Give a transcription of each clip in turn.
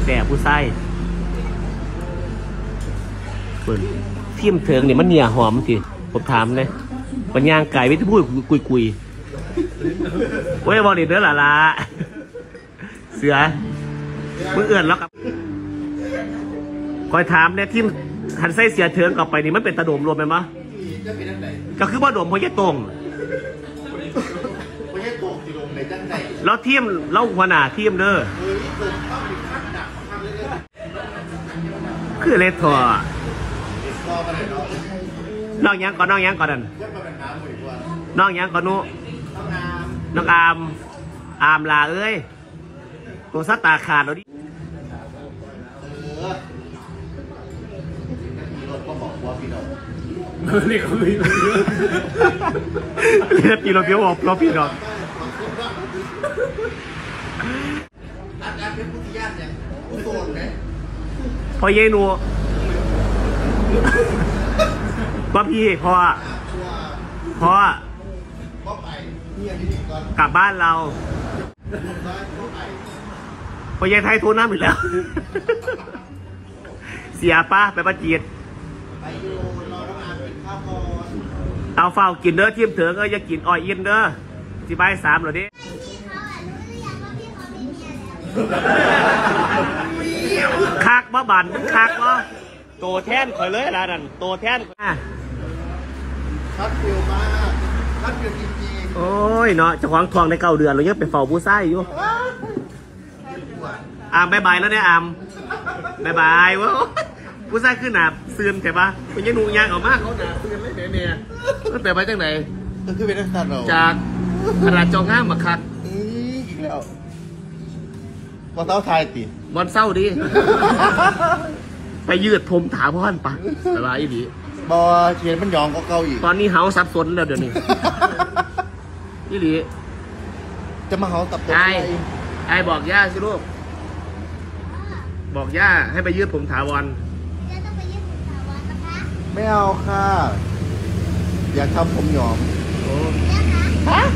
แต่ผู้ไส้เทียมเถิงเนี่ยมันเหนียหอมทีผมถามเลยปัญญาไก่ไม่ต้องพูดกุยโอ้ยบอลเด็ดเด้อล่ะเสือมือเอื่อนแล้วกับคอยถามเนี่ยที่หันไส้เสียเถิงกลับไปนี่มันเป็นตะโดมรวมไหมมะก็คือว่าโดมพอยะตรงแล้วเทียมเล่าหัวหน้าเทียมเด้อคือเลททอนอกยังก่อนนั่นนอกยังก่อนนู้น้องอามลาเอ้ยตัวซัดตาขาดแล้วดินี่เขาไม่รู้เรียกปีเราเพี้ยวออกเราพี่ดอกพอเยนูว่าพี่พอกลับบ้านเราพอเยไทยทุนน้ำอีกแล้วเสียป้าไปประจีดเอาเฝ้ากินเด้อเทียมเถิงก็อย่ากินอ้อยอินเด้อสิบาย3หรอดิคักบ่บันคักบ่โตแท่นคอยเลยละนั่นโตแท่นคัดฟิวมากคัดฟิวจริงๆโอ้ยเนาะเจ้าของทองใน9 เดือนเรายังไปเฝ้าผู้ไส้อยู่อามบายแล้วเนี่ยอามบายวะผู้ชายขึ้นหนาเสื่อมใช่ปะเป็นยังหนูยางออกมากเขาหนาเสื่อมไม่เนี่ยมันเป็นไปจากไหนก็คือเป็นนักสัตว์เราจากขนาดจองง่ามมาคัดอีกแล้ววันเศร้าไทยติวันเศร้าดิไปยืดผมถามพ่อนปะอะไรอีดีบอเชียนมันยองก็เกาอีกตอนนี้เฮาซับซ้อนแล้วเดี๋ยวนี้อีดีจะมาเฮาตับไอบอกย่าสิลูกบอกย่าให้ไปยืดผมถาวรไม่เอาค่ะอยากทำผมหยอมฮะ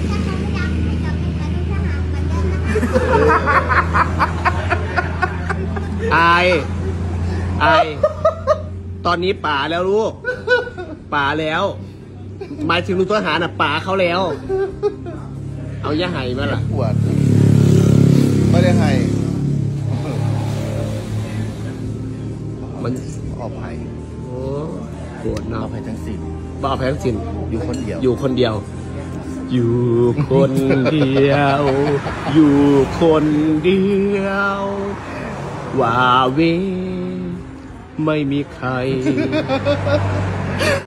ไอตอนนี้ป่าแล้วลูกป่าแล้วหมายถึงลูกทหารน่ะป่าเขาแล้วเอาย่าไห้มาล่ะปวดไม่ได้ไห้มันออกไห้โกรธเนาะอภัยทั้งสิ้นบ่อภัยทั้งสิ้นอยู่คนเดียวอยู่คนเดียวว่าเวไม่มีใคร